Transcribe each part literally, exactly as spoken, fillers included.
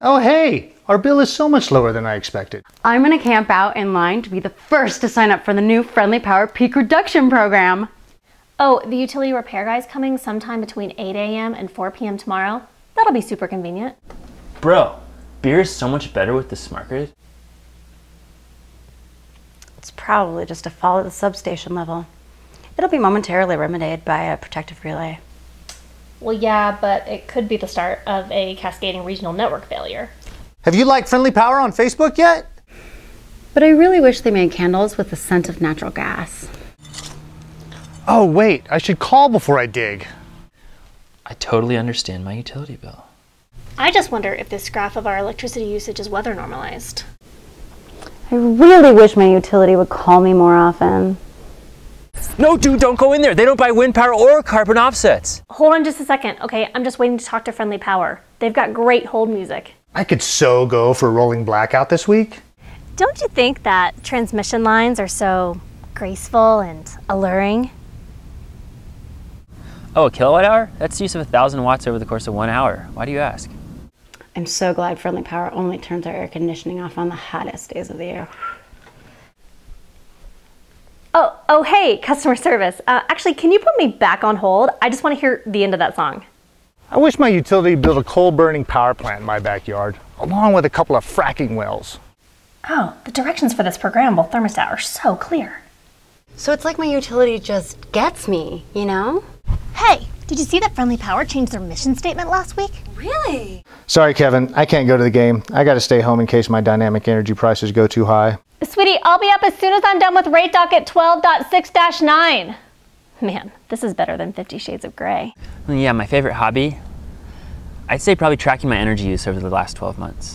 Oh hey, our bill is so much lower than I expected. I'm gonna camp out in line to be the first to sign up for the new Friendly Power Peak Reduction Program. Oh, the utility repair guy's coming sometime between eight A M and four P M tomorrow. That'll be super convenient. Bro, beer is so much better with the Smart Grid. It's probably just a fall at the substation level. It'll be momentarily remedied by a protective relay. Well, yeah, but it could be the start of a cascading regional network failure. Have you liked Friendly Power on Facebook yet? But I really wish they made candles with the scent of natural gas. Oh wait, I should call before I dig. I totally understand my utility bill. I just wonder if this graph of our electricity usage is weather normalized. I really wish my utility would call me more often. No, dude, don't go in there. They don't buy wind power or carbon offsets. Hold on just a second, okay? I'm just waiting to talk to Friendly Power. They've got great hold music. I could so go for a rolling blackout this week. Don't you think that transmission lines are so graceful and alluring? Oh, a kilowatt hour? That's the use of a thousand watts over the course of one hour. Why do you ask? I'm so glad Friendly Power only turns our air conditioning off on the hottest days of the year. Oh, oh, hey, customer service. Uh, actually, can you put me back on hold? I just want to hear the end of that song. I wish my utility built a coal-burning power plant in my backyard, along with a couple of fracking wells. Oh, the directions for this programmable thermostat are so clear. So it's like my utility just gets me, you know? Hey, did you see that Friendly Power changed their mission statement last week? Really? Sorry, Kevin, I can't go to the game. I gotta stay home in case my dynamic energy prices go too high. Sweetie, I'll be up as soon as I'm done with rate docket twelve point six dash nine. Man, this is better than Fifty Shades of Grey. Yeah, my favorite hobby? I'd say probably tracking my energy use over the last twelve months.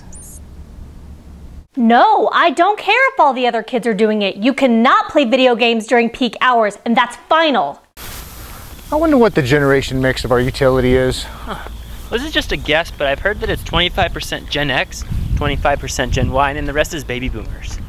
No, I don't care if all the other kids are doing it. You cannot play video games during peak hours, and that's final. I wonder what the generation mix of our utility is. Huh. Well, this is just a guess, but I've heard that it's twenty-five percent Gen X, twenty-five percent Gen Y, and then the rest is baby boomers.